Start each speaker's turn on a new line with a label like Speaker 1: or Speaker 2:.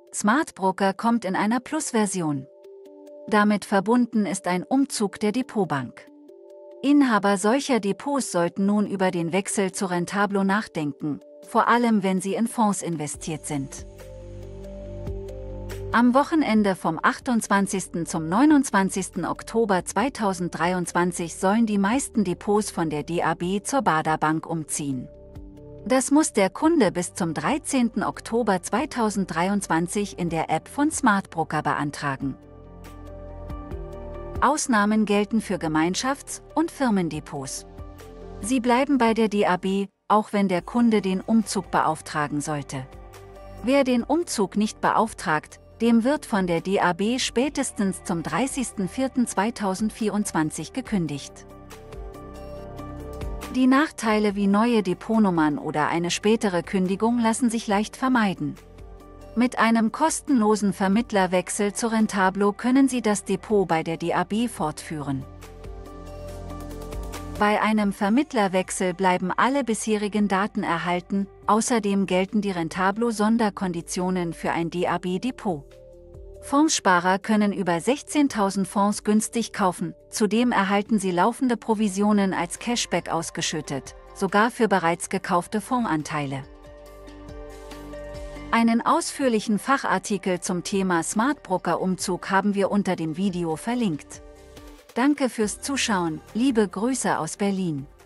Speaker 1: Smartbroker kommt in einer Plus-Version. Damit verbunden ist ein Umzug der Depotbank. Inhaber solcher Depots sollten nun über den Wechsel zu Rentablo nachdenken, vor allem wenn sie in Fonds investiert sind. Am Wochenende vom 28. zum 29. Oktober 2023 sollen die meisten Depots von der DAB zur Baderbank umziehen. Das muss der Kunde bis zum 13. Oktober 2023 in der App von Smartbroker beantragen. Ausnahmen gelten für Gemeinschafts- und Firmendepots. Sie bleiben bei der DAB, auch wenn der Kunde den Umzug beauftragen sollte. Wer den Umzug nicht beauftragt, dem wird von der DAB spätestens zum 30.04.2024 gekündigt. Die Nachteile wie neue Depotnummern oder eine spätere Kündigung lassen sich leicht vermeiden. Mit einem kostenlosen Vermittlerwechsel zu Rentablo können Sie das Depot bei der DAB fortführen. Bei einem Vermittlerwechsel bleiben alle bisherigen Daten erhalten, außerdem gelten die Rentablo-Sonderkonditionen für ein DAB-Depot. Fondssparer können über 16.000 Fonds günstig kaufen, zudem erhalten sie laufende Provisionen als Cashback ausgeschüttet, sogar für bereits gekaufte Fondsanteile. Einen ausführlichen Fachartikel zum Thema Smartbroker-Umzug haben wir unter dem Video verlinkt. Danke fürs Zuschauen, liebe Grüße aus Berlin.